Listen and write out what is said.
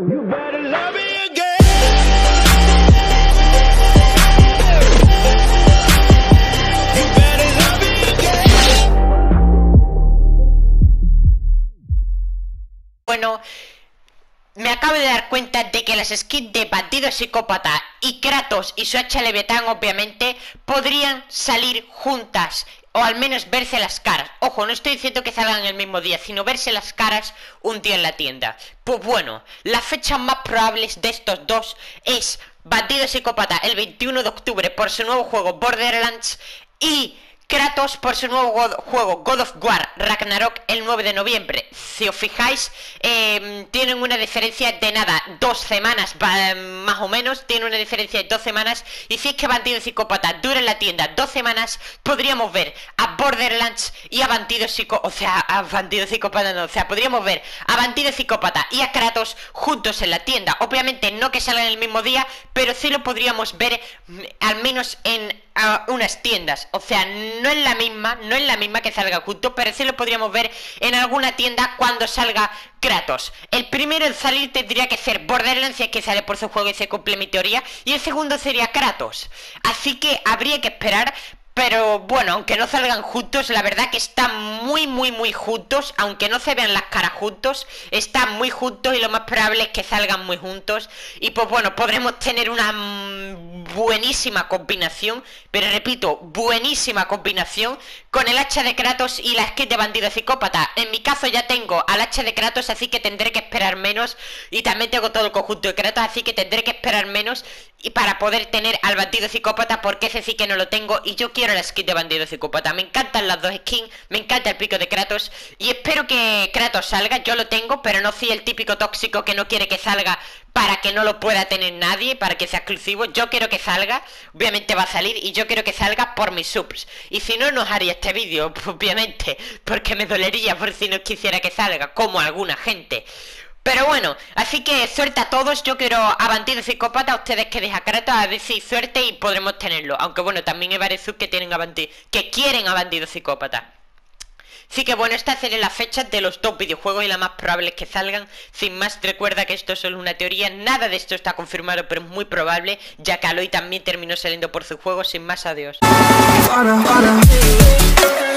You better love me again. You better love me again. Bueno, me acabo de dar cuenta de que las skins de Bandido Psicópata y Kratos y su hacha Leviatán obviamente podrían salir juntas, o al menos verse las caras. Ojo, no estoy diciendo que salgan el mismo día, sino verse las caras un día en la tienda. Pues bueno, las fechas más probables de estos dos es Bandido Psicópata el 21 de octubre por su nuevo juego Borderlands y Kratos por su nuevo juego God of War Ragnarok el 9 de noviembre. Si os fijáis, tienen una diferencia de nada, 2 semanas más o menos, tiene una diferencia de 2 semanas. Y si es que Bandido Psicópata dura en la tienda 2 semanas, podríamos ver a Borderlands y a Bandido Psicópata, podríamos ver a Bandido Psicópata y a Kratos juntos en la tienda. Obviamente no que salgan el mismo día, pero sí lo podríamos ver al menos en unas tiendas. O sea, no es la misma que salga juntos, pero sí lo podríamos ver en alguna tienda cuando salga Kratos. El primero en salir tendría que ser Borderlands, si es que sale por su juego y se cumple mi teoría, y el segundo sería Kratos. Así que habría que esperar. Pero bueno, aunque no salgan juntos, la verdad que están muy juntos. Aunque no se vean las caras juntos, están muy juntos y lo más probable es que salgan muy juntos. Y pues bueno, podremos tener una buenísima combinación, pero repito, buenísima combinación con el hacha de Kratos y la skin de Bandido Psicópata. En mi caso ya tengo al hacha de Kratos, así que tendré que esperar menos. Y también tengo todo el conjunto de Kratos, así que tendré que esperar menos y para poder tener al Bandido Psicópata, porque ese sí que no lo tengo y yo quiero la skin de Bandido Psicópata. Me encantan las dos skins, me encanta el pico de Kratos y espero que Kratos salga. Yo lo tengo, pero no soy el típico tóxico que no quiere que salga para que no lo pueda tener nadie, para que sea exclusivo. Yo quiero que salga, obviamente va a salir, y yo quiero que salga por mis subs. Y si no, no os haría este vídeo, obviamente, porque me dolería por si no quisiera que salga, como alguna gente. Pero bueno, así que suerte a todos. Yo quiero a Bandido Psicópata, a ustedes que dejan Kratos, a ver si suerte y podremos tenerlo. Aunque bueno, también hay varios subs que tienen que quieren a Bandido Psicópata. Así que bueno, estas serán las fechas de los dos videojuegos y las más probables que salgan. Sin más, recuerda que esto es solo una teoría, nada de esto está confirmado, pero es muy probable, ya que Aloy también terminó saliendo por su juego. Sin más, adiós.